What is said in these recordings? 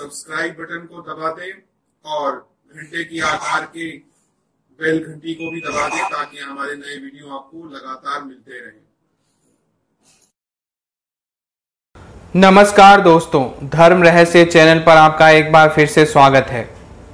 Subscribe button को दबा दें और घंटे की आकार के बेल घंटी को भी दबा दें ताकि हमारे नए वीडियो आपको लगातार मिलते रहें। नमस्कार दोस्तों, धर्म रहस्य चैनल पर आपका एक बार फिर से स्वागत है।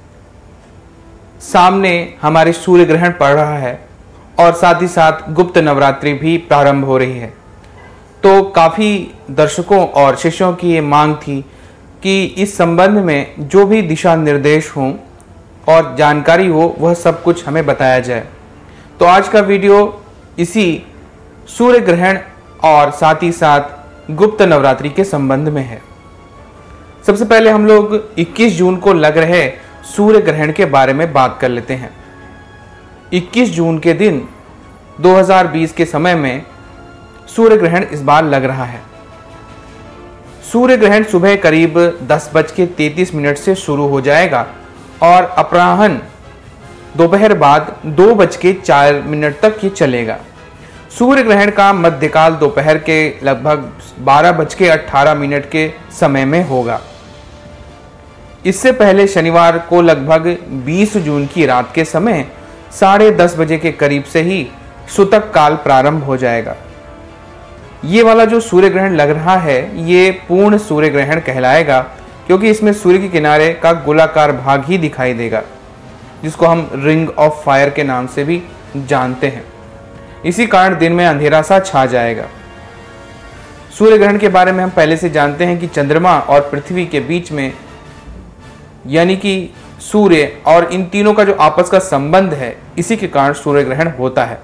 सामने हमारे सूर्य ग्रहण पड़ रहा है और साथ ही साथ गुप्त नवरात्रि भी प्रारंभ हो रही है। तो काफ़ी दर्शकों और शिष्यों की ये मांग थी कि इस संबंध में जो भी दिशा निर्देश हों और जानकारी हो वह सब कुछ हमें बताया जाए। तो आज का वीडियो इसी सूर्य ग्रहण और साथ ही साथ गुप्त नवरात्रि के संबंध में है। सबसे पहले हम लोग 21 जून को लग रहे सूर्य ग्रहण के बारे में बात कर लेते हैं। 21 जून के दिन 2020 के समय में सूर्य ग्रहण इस बार लग रहा है। सूर्य ग्रहण सुबह करीब 10:33 से शुरू हो जाएगा और अपराह्न दोपहर बाद 2:04 तक ये चलेगा। सूर्य ग्रहण का मध्यकाल दोपहर के लगभग 12:18 के समय में होगा। इससे पहले शनिवार को लगभग 20 जून की रात के समय 10:30 बजे के करीब से ही सूतक काल प्रारंभ हो जाएगा। ये वाला जो सूर्य ग्रहण लग रहा है ये पूर्ण सूर्य ग्रहण कहलाएगा, क्योंकि इसमें सूर्य के किनारे का गोलाकार भाग ही दिखाई देगा, जिसको हम रिंग ऑफ फायर के नाम से भी जानते हैं। इसी कारण दिन में अंधेरा सा छा जाएगा। सूर्य ग्रहण के बारे में हम पहले से जानते हैं कि चंद्रमा और पृथ्वी के बीच में, यानी कि सूर्य और इन तीनों का जो आपस का संबंध है, इसी के कारण सूर्य ग्रहण होता है।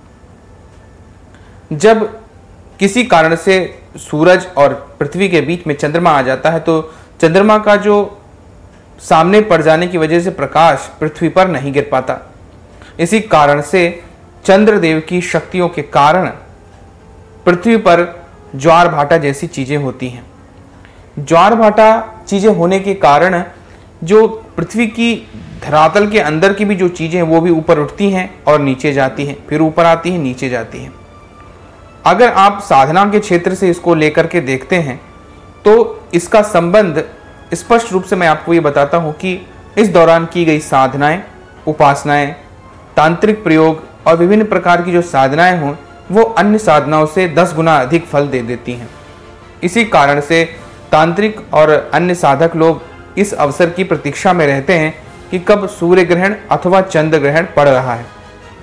जब किसी कारण से सूरज और पृथ्वी के बीच में चंद्रमा आ जाता है तो चंद्रमा का जो सामने पड़ जाने की वजह से प्रकाश पृथ्वी पर नहीं गिर पाता। इसी कारण से चंद्रदेव की शक्तियों के कारण पृथ्वी पर ज्वार भाटा जैसी चीजें होती हैं। ज्वार भाटा चीजें होने के कारण जो पृथ्वी की धरातल के अंदर की भी जो चीजें हैं वो भी ऊपर उठती हैं और नीचे जाती हैं, फिर ऊपर आती हैं, नीचे जाती हैं। अगर आप साधना के क्षेत्र से इसको लेकर के देखते हैं तो इसका संबंध स्पष्ट रूप से मैं आपको ये बताता हूं कि इस दौरान की गई साधनाएं, उपासनाएं, तांत्रिक प्रयोग और विभिन्न प्रकार की जो साधनाएं हों वो अन्य साधनाओं से 10 गुना अधिक फल दे देती हैं। इसी कारण से तांत्रिक और अन्य साधक लोग इस अवसर की प्रतीक्षा में रहते हैं कि कब सूर्य ग्रहण अथवा चंद्र ग्रहण पड़ रहा है,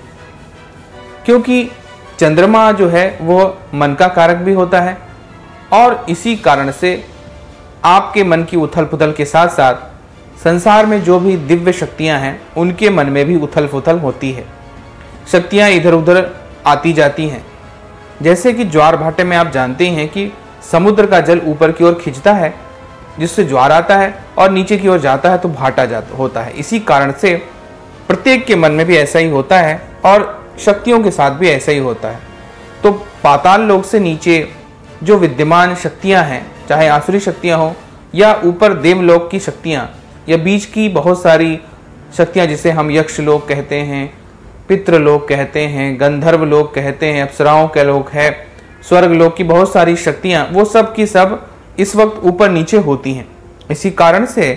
क्योंकि चंद्रमा जो है वो मन का कारक भी होता है और इसी कारण से आपके मन की उथल पुथल के साथ साथ संसार में जो भी दिव्य शक्तियां हैं उनके मन में भी उथल पुथल होती है। शक्तियां इधर उधर आती जाती हैं। जैसे कि ज्वार भाटे में आप जानते हैं कि समुद्र का जल ऊपर की ओर खिंचता है जिससे ज्वार आता है और नीचे की ओर जाता है तो भाटा होता है। इसी कारण से प्रत्येक के मन में भी ऐसा ही होता है और शक्तियों के साथ भी ऐसा ही होता है। तो पाताल लोक से नीचे जो विद्यमान शक्तियां हैं, चाहे आसुरी शक्तियां हो या ऊपर देवलोक की शक्तियां या बीच की बहुत सारी शक्तियां जिसे हम यक्ष लोक कहते हैं, पितृलोक कहते हैं, गंधर्व लोक कहते हैं, अप्सराओं के लोक है, स्वर्ग लोक की बहुत सारी शक्तियां, वो सब की सब इस वक्त ऊपर नीचे होती हैं। इसी कारण से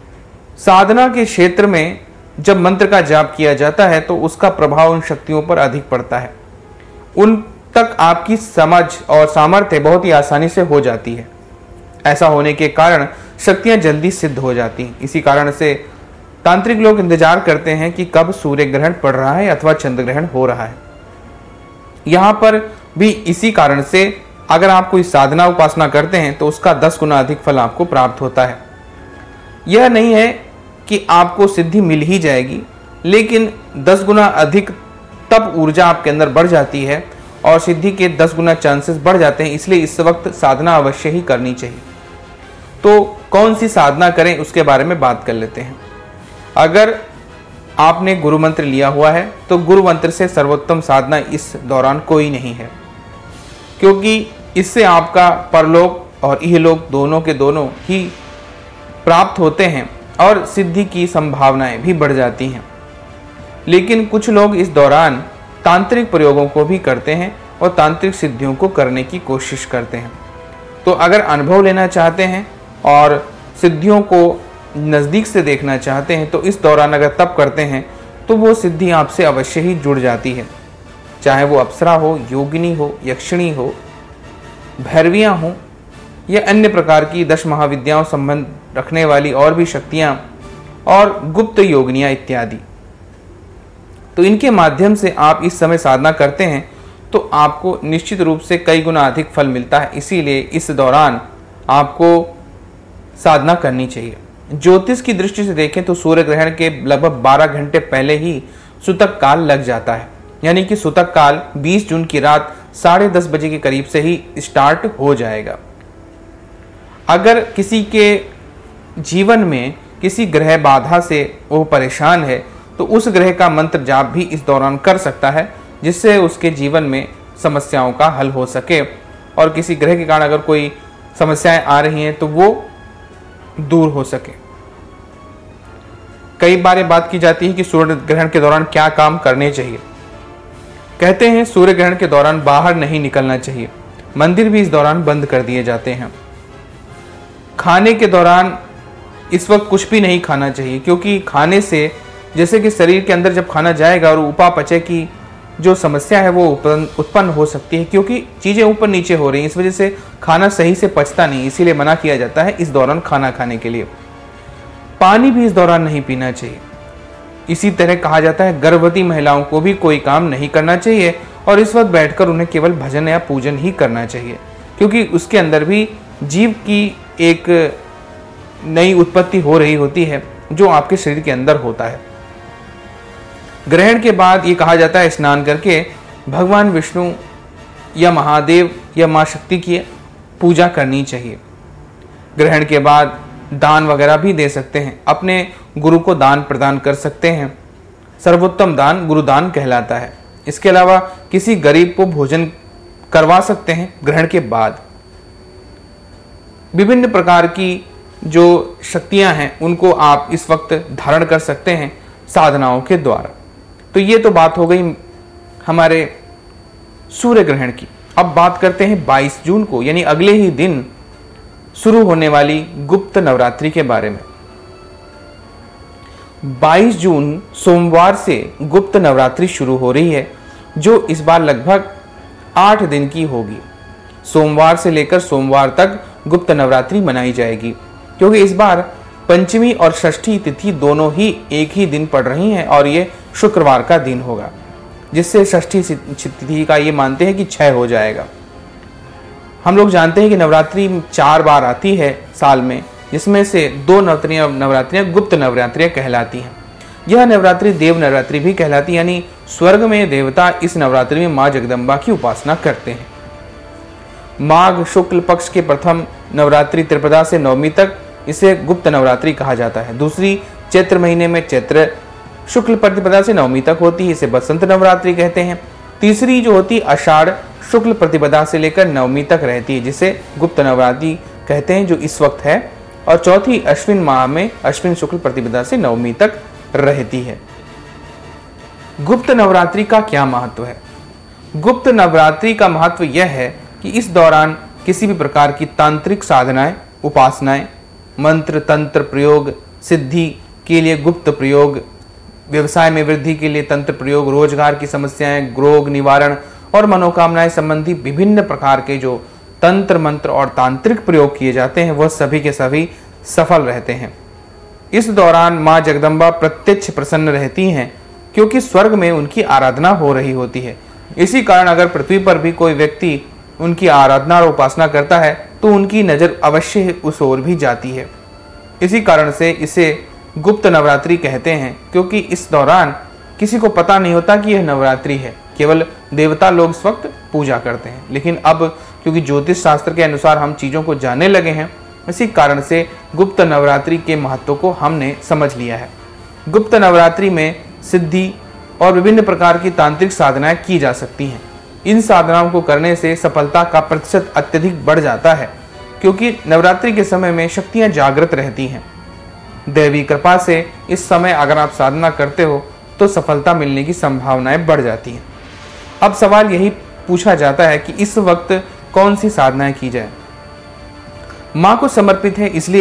साधना के क्षेत्र में जब मंत्र का जाप किया जाता है तो उसका प्रभाव उन शक्तियों पर अधिक पड़ता है। उन तक आपकी समझ और सामर्थ्य बहुत ही आसानी से हो जाती है। ऐसा होने के कारण शक्तियां जल्दी सिद्ध हो जाती हैं। इसी कारण से तांत्रिक लोग इंतजार करते हैं कि कब सूर्य ग्रहण पड़ रहा है अथवा चंद्र ग्रहण हो रहा है। यहां पर भी इसी कारण से अगर आप कोई साधना उपासना करते हैं तो उसका 10 गुना अधिक फल आपको प्राप्त होता है। यह नहीं है कि आपको सिद्धि मिल ही जाएगी, लेकिन 10 गुना अधिक तब ऊर्जा आपके अंदर बढ़ जाती है और सिद्धि के 10 गुना चांसेस बढ़ जाते हैं। इसलिए इस वक्त साधना अवश्य ही करनी चाहिए। तो कौन सी साधना करें उसके बारे में बात कर लेते हैं। अगर आपने गुरु मंत्र लिया हुआ है तो गुरु मंत्र से सर्वोत्तम साधना इस दौरान कोई नहीं है, क्योंकि इससे आपका परलोक और इहलोक दोनों के दोनों ही प्राप्त होते हैं और सिद्धि की संभावनाएं भी बढ़ जाती हैं। लेकिन कुछ लोग इस दौरान तांत्रिक प्रयोगों को भी करते हैं और तांत्रिक सिद्धियों को करने की कोशिश करते हैं। तो अगर अनुभव लेना चाहते हैं और सिद्धियों को नज़दीक से देखना चाहते हैं तो इस दौरान अगर तप करते हैं तो वो सिद्धि आपसे अवश्य ही जुड़ जाती है। चाहे वो अप्सरा हो, योगिनी हो, यक्षिणी हो, भैरवियाँ हों या अन्य प्रकार की 10 महाविद्याओं संबंध रखने वाली और भी शक्तियाँ और गुप्त योगिनियाँ इत्यादि। तो इनके माध्यम से आप इस समय साधना करते हैं तो आपको निश्चित रूप से कई गुना अधिक फल मिलता है। इसीलिए इस दौरान आपको साधना करनी चाहिए। ज्योतिष की दृष्टि से देखें तो सूर्य ग्रहण के लगभग 12 घंटे पहले ही सूतक काल लग जाता है, यानी कि सूतक काल 20 जून की रात 10:30 बजे के करीब से ही स्टार्ट हो जाएगा। अगर किसी के जीवन में किसी ग्रह बाधा से वो परेशान है तो उस ग्रह का मंत्र जाप भी इस दौरान कर सकता है, जिससे उसके जीवन में समस्याओं का हल हो सके और किसी ग्रह के कारण अगर कोई समस्याएं आ रही हैं तो वो दूर हो सके। कई बार ये बात की जाती है कि सूर्य ग्रहण के दौरान क्या काम करने चाहिए। कहते हैं सूर्य ग्रहण के दौरान बाहर नहीं निकलना चाहिए, मंदिर भी इस दौरान बंद कर दिए जाते हैं। खाने के दौरान इस वक्त कुछ भी नहीं खाना चाहिए, क्योंकि खाने से जैसे कि शरीर के अंदर जब खाना जाएगा और उपापचय की जो समस्या है वो उत्पन्न हो सकती है, क्योंकि चीज़ें ऊपर नीचे हो रही हैं, इस वजह से खाना सही से पचता नहीं, इसीलिए मना किया जाता है इस दौरान खाना खाने के लिए। पानी भी इस दौरान नहीं पीना चाहिए। इसी तरह कहा जाता है गर्भवती महिलाओं को भी कोई काम नहीं करना चाहिए और इस वक्त बैठकर उन्हें केवल भजन या पूजन ही करना चाहिए, क्योंकि उसके अंदर भी जीव की एक नई उत्पत्ति हो रही होती है जो आपके शरीर के अंदर होता है। ग्रहण के बाद ये कहा जाता है स्नान करके भगवान विष्णु या महादेव या माँ शक्ति की पूजा करनी चाहिए। ग्रहण के बाद दान वगैरह भी दे सकते हैं, अपने गुरु को दान प्रदान कर सकते हैं। सर्वोत्तम दान गुरुदान कहलाता है। इसके अलावा किसी गरीब को भोजन करवा सकते हैं ग्रहण के बाद। विभिन्न प्रकार की जो शक्तियां हैं उनको आप इस वक्त धारण कर सकते हैं साधनाओं के द्वारा। तो ये तो बात हो गई हमारे सूर्य ग्रहण की। अब बात करते हैं 22 जून को यानी अगले ही दिन शुरू होने वाली गुप्त नवरात्रि के बारे में। 22 जून सोमवार से गुप्त नवरात्रि शुरू हो रही है, जो इस बार लगभग 8 दिन की होगी। सोमवार से लेकर सोमवार तक गुप्त नवरात्रि मनाई जाएगी, क्योंकि इस बार पंचमी और षष्ठी तिथि दोनों ही एक ही दिन पड़ रही हैं और ये शुक्रवार का दिन होगा, जिससे षष्ठी तिथि का ये मानते हैं कि क्षय हो जाएगा। हम लोग जानते हैं कि नवरात्रि 4 बार आती है साल में, जिसमें से 2 नवरात्रियां गुप्त नवरात्रियां कहलाती हैं। यह नवरात्रि देव नवरात्रि भी कहलाती है, यानी स्वर्ग में देवता इस नवरात्रि में माँ जगदम्बा की उपासना करते हैं। माघ शुक्ल पक्ष के प्रथम नवरात्रि त्रिपदा से नवमी तक इसे गुप्त नवरात्रि कहा जाता है। दूसरी चैत्र महीने में चैत्र शुक्ल प्रतिपदा से नवमी तक होती है, इसे बसंत नवरात्रि कहते हैं। तीसरी जो होती आषाढ़ शुक्ल प्रतिपदा से लेकर नवमी तक रहती है, जिसे गुप्त नवरात्रि कहते हैं, जो इस वक्त है। और चौथी अश्विन माह में अश्विन शुक्ल प्रतिपदा से नवमी तक रहती है। गुप्त नवरात्रि का क्या महत्व है? गुप्त नवरात्रि का महत्व यह है कि इस दौरान किसी भी प्रकार की तांत्रिक साधनाएं, उपासनाएं, मंत्र तंत्र प्रयोग, सिद्धि के लिए गुप्त प्रयोग, व्यवसाय में वृद्धि के लिए तंत्र प्रयोग, रोजगार की समस्याएं, रोग निवारण और मनोकामनाएं संबंधी विभिन्न प्रकार के जो तंत्र मंत्र और तांत्रिक प्रयोग किए जाते हैं वह सभी के सभी सफल रहते हैं। इस दौरान माँ जगदम्बा प्रत्यक्ष प्रसन्न रहती हैं, क्योंकि स्वर्ग में उनकी आराधना हो रही होती है। इसी कारण अगर पृथ्वी पर भी कोई व्यक्ति उनकी आराधना और उपासना करता है तो उनकी नज़र अवश्य उस ओर भी जाती है। इसी कारण से इसे गुप्त नवरात्रि कहते हैं, क्योंकि इस दौरान किसी को पता नहीं होता कि यह नवरात्रि है, केवल देवता लोग इस वक्त पूजा करते हैं। लेकिन अब क्योंकि ज्योतिष शास्त्र के अनुसार हम चीज़ों को जानने लगे हैं, इसी कारण से गुप्त नवरात्रि के महत्व को हमने समझ लिया है। गुप्त नवरात्रि में सिद्धि और विभिन्न प्रकार की तांत्रिक साधनाएं की जा सकती हैं। इन साधनाओं को करने से सफलता का प्रतिशत अत्यधिक बढ़ जाता है, क्योंकि नवरात्रि के समय में शक्तियां जागृत रहती हैं। दैवी कृपा से इस समय अगर आप साधना करते हो तो सफलता मिलने की संभावनाएं बढ़ जाती हैं। अब सवाल यही पूछा जाता है कि इस वक्त कौन सी साधनाएं की जाए। माँ को समर्पित है इसलिए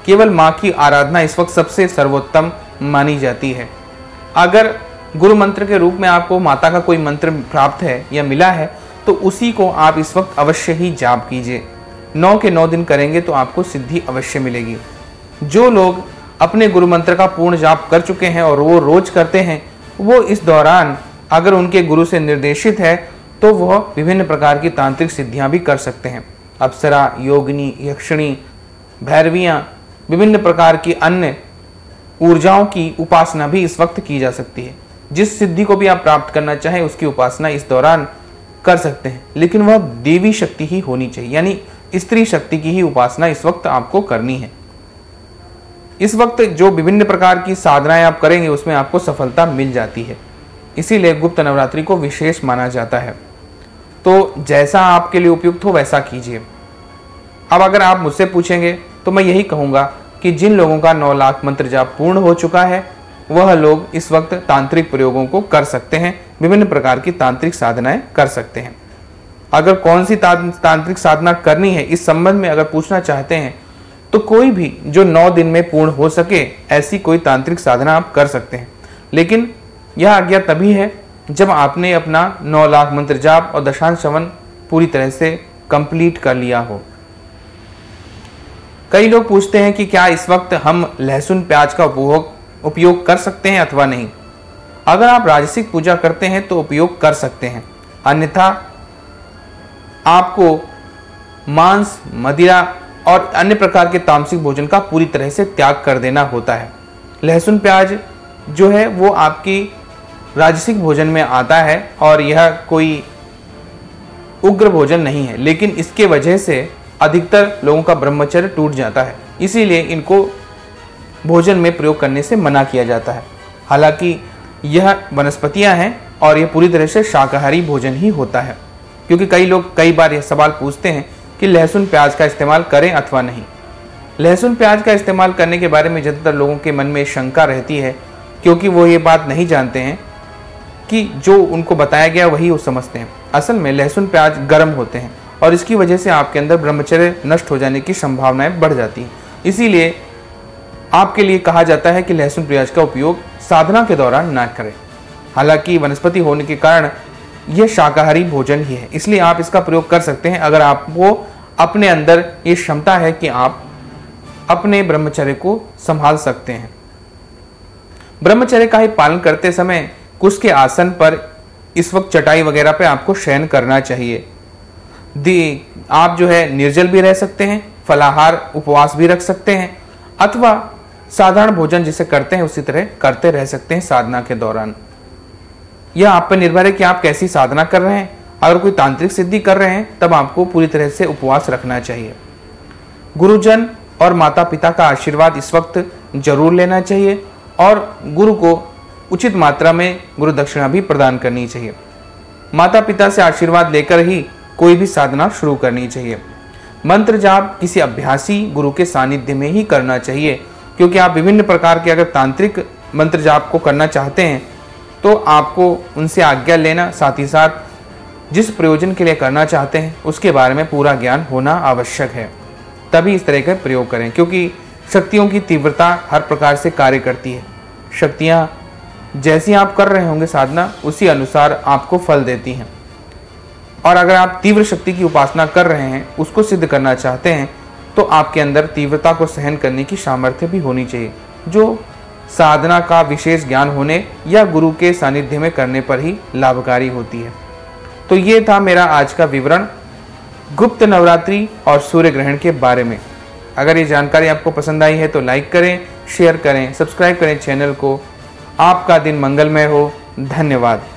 केवल माँ की आराधना इस वक्त सबसे सर्वोत्तम मानी जाती है। अगर गुरु मंत्र के रूप में आपको माता का कोई मंत्र प्राप्त है या मिला है तो उसी को आप इस वक्त अवश्य ही जाप कीजिए। 9 के 9 दिन करेंगे तो आपको सिद्धि अवश्य मिलेगी। जो लोग अपने गुरु मंत्र का पूर्ण जाप कर चुके हैं और वो रोज करते हैं, वो इस दौरान अगर उनके गुरु से निर्देशित है तो वह विभिन्न प्रकार की तांत्रिक सिद्धियां भी कर सकते हैं। अप्सरा, योगिनी, यक्षिणी, भैरवियां, विभिन्न प्रकार की अन्य ऊर्जाओं की उपासना भी इस वक्त की जा सकती है। जिस सिद्धि को भी आप प्राप्त करना चाहें उसकी उपासना इस दौरान कर सकते हैं, लेकिन वह देवी शक्ति ही होनी चाहिए, यानी स्त्री शक्ति की ही उपासना इस वक्त आपको करनी है। इस वक्त जो विभिन्न प्रकार की साधनाएं आप करेंगे उसमें आपको सफलता मिल जाती है, इसीलिए गुप्त नवरात्रि को विशेष माना जाता है। तो जैसा आपके लिए उपयुक्त हो वैसा कीजिए। अब अगर आप मुझसे पूछेंगे तो मैं यही कहूंगा कि जिन लोगों का 9 लाख मंत्र जाप पूर्ण हो चुका है वह लोग इस वक्त तांत्रिक प्रयोगों को कर सकते हैं, विभिन्न प्रकार की तांत्रिक साधनाएं कर सकते हैं। अगर कौन सी तांत्रिक साधना करनी है इस संबंध में अगर पूछना चाहते हैं तो कोई भी जो 9 दिन में पूर्ण हो सके ऐसी कोई तांत्रिक साधना आप कर सकते हैं, लेकिन यह आज्ञा तभी है जब आपने अपना 9 लाख मंत्र जाप और दशांश श्रवण पूरी तरह से कंप्लीट कर लिया हो। कई लोग पूछते हैं कि क्या इस वक्त हम लहसुन प्याज का उपयोग कर सकते हैं अथवा नहीं। अगर आप राजसिक पूजा करते हैं तो उपयोग कर सकते हैं, अन्यथा आपको मांस, मदिरा और अन्य प्रकार के तामसिक भोजन का पूरी तरह से त्याग कर देना होता है। लहसुन प्याज जो है वो आपकी राजसिक भोजन में आता है और यह कोई उग्र भोजन नहीं है, लेकिन इसके वजह से अधिकतर लोगों का ब्रह्मचर्य टूट जाता है, इसीलिए इनको भोजन में प्रयोग करने से मना किया जाता है। हालांकि यह वनस्पतियां हैं और यह पूरी तरह से शाकाहारी भोजन ही होता है, क्योंकि कई लोग कई बार यह सवाल पूछते हैं कि लहसुन प्याज का इस्तेमाल करें अथवा नहीं। लहसुन प्याज का इस्तेमाल करने के बारे में ज़्यादातर लोगों के मन में शंका रहती है, क्योंकि वो ये बात नहीं जानते हैं कि जो उनको बताया गया वही वो समझते हैं। असल में लहसुन प्याज गर्म होते हैं और इसकी वजह से आपके अंदर ब्रह्मचर्य नष्ट हो जाने की संभावनाएं बढ़ जाती हैं। इसीलिए आपके लिए कहा जाता है कि लहसुन प्याज का उपयोग साधना के दौरान ना करें। हालांकि वनस्पति होने के कारण यह शाकाहारी भोजन ही है, इसलिए आप इसका प्रयोग कर सकते हैं अगर आपको अपने अंदर ये क्षमता है कि आप अपने ब्रह्मचर्य को संभाल सकते हैं। ब्रह्मचर्य का ही पालन करते समय कुश के आसन पर इस वक्त चटाई वगैरह पे आपको शयन करना चाहिए। आप जो है निर्जल भी रह सकते हैं, फलाहार उपवास भी रख सकते हैं, अथवा साधारण भोजन जिसे करते हैं उसी तरह करते रह सकते हैं साधना के दौरान। यह आप पर निर्भर है कि आप कैसी साधना कर रहे हैं। अगर कोई तांत्रिक सिद्धि कर रहे हैं तब आपको पूरी तरह से उपवास रखना चाहिए। गुरुजन और माता पिता का आशीर्वाद इस वक्त जरूर लेना चाहिए और गुरु को उचित मात्रा में गुरु दक्षिणा भी प्रदान करनी चाहिए। माता पिता से आशीर्वाद लेकर ही कोई भी साधना शुरू करनी चाहिए। मंत्र जाप किसी अभ्यासी गुरु के सानिध्य में ही करना चाहिए, क्योंकि आप विभिन्न प्रकार के अगर तांत्रिक मंत्र जाप को करना चाहते हैं तो आपको उनसे आज्ञा लेना, साथ ही साथ जिस प्रयोजन के लिए करना चाहते हैं उसके बारे में पूरा ज्ञान होना आवश्यक है। तभी इस तरह का प्रयोग करें, क्योंकि शक्तियों की तीव्रता हर प्रकार से कार्य करती है। शक्तियाँ जैसी आप कर रहे होंगे साधना उसी अनुसार आपको फल देती हैं। और अगर आप तीव्र शक्ति की उपासना कर रहे हैं, उसको सिद्ध करना चाहते हैं, तो आपके अंदर तीव्रता को सहन करने की सामर्थ्य भी होनी चाहिए, जो साधना का विशेष ज्ञान होने या गुरु के सानिध्य में करने पर ही लाभकारी होती है। तो ये था मेरा आज का विवरण गुप्त नवरात्रि और सूर्य ग्रहण के बारे में। अगर ये जानकारी आपको पसंद आई है तो लाइक करें, शेयर करें, सब्सक्राइब करें चैनल को। आपका दिन मंगलमय हो। धन्यवाद।